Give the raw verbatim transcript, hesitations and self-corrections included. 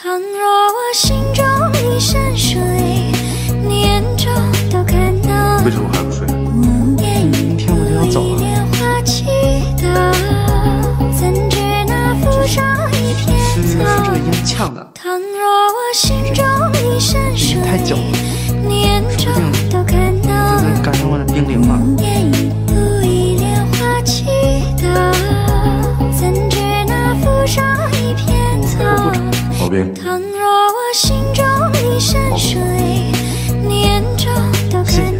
倘若我心中一山水，你眼中都看到。 为什么还不睡？ 明天我就要走了。是这个音呛的， 倘若我心中一山水， 太久了， 你眼中都看到。 这能赶上我的冰凌吗？ 独一莲花祈祷，怎知那浮上一片草。 宝贝， 倘若我心中一山水，你眼中都看到。